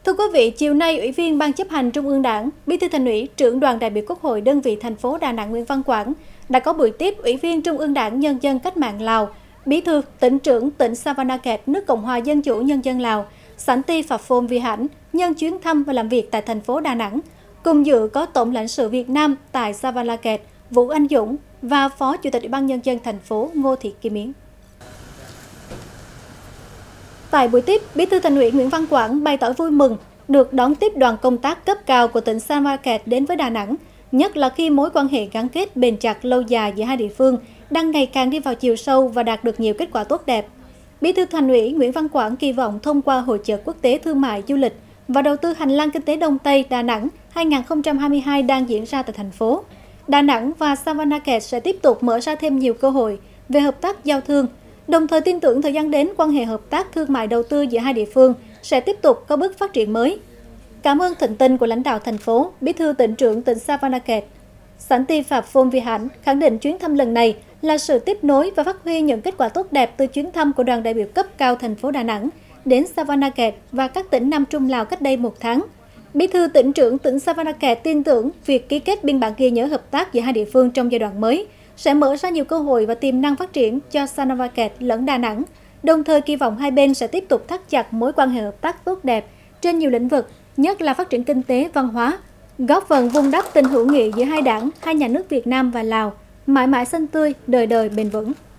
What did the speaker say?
Thưa quý vị, chiều nay, Ủy viên Ban chấp hành Trung ương Đảng, Bí thư Thành ủy, Trưởng đoàn đại biểu Quốc hội đơn vị thành phố Đà Nẵng Nguyễn Văn Quảng đã có buổi tiếp Ủy viên Trung ương Đảng Nhân dân Cách mạng Lào, Bí thư tỉnh trưởng tỉnh Savanakhet, nước Cộng hòa Dân chủ Nhân dân Lào, Santi Phapom Vihane nhân chuyến thăm và làm việc tại thành phố Đà Nẵng. Cùng dự có Tổng lãnh sự Việt Nam tại Savanakhet Vũ Anh Dũng và Phó Chủ tịch Ủy ban Nhân dân thành phố Ngô Thị Kim Yến. Tại buổi tiếp, Bí thư Thành ủy Nguyễn Văn Quảng bày tỏ vui mừng được đón tiếp đoàn công tác cấp cao của tỉnh Savanakhet đến với Đà Nẵng, nhất là khi mối quan hệ gắn kết bền chặt lâu dài giữa hai địa phương đang ngày càng đi vào chiều sâu và đạt được nhiều kết quả tốt đẹp. Bí thư Thành ủy Nguyễn Văn Quảng kỳ vọng thông qua Hội chợ quốc tế thương mại du lịch và đầu tư hành lang kinh tế Đông Tây Đà Nẵng 2022 đang diễn ra tại thành phố, Đà Nẵng và Savanakhet sẽ tiếp tục mở ra thêm nhiều cơ hội về hợp tác giao thương, đồng thời tin tưởng thời gian đến quan hệ hợp tác thương mại đầu tư giữa hai địa phương sẽ tiếp tục có bước phát triển mới. Cảm ơn thịnh tình của lãnh đạo thành phố, Bí thư tỉnh trưởng tỉnh Savanakhet Santi Phapom Vihane khẳng định chuyến thăm lần này là sự tiếp nối và phát huy những kết quả tốt đẹp từ chuyến thăm của đoàn đại biểu cấp cao thành phố Đà Nẵng đến Savanakhet và các tỉnh Nam Trung Lào cách đây một tháng. Bí thư tỉnh trưởng tỉnh Savanakhet tin tưởng việc ký kết biên bản ghi nhớ hợp tác giữa hai địa phương trong giai đoạn mới sẽ mở ra nhiều cơ hội và tiềm năng phát triển cho Savanakhet lẫn Đà Nẵng, đồng thời kỳ vọng hai bên sẽ tiếp tục thắt chặt mối quan hệ hợp tác tốt đẹp trên nhiều lĩnh vực, nhất là phát triển kinh tế, văn hóa, góp phần vun đắp tình hữu nghị giữa hai đảng, hai nhà nước Việt Nam và Lào, mãi mãi xanh tươi, đời đời bền vững.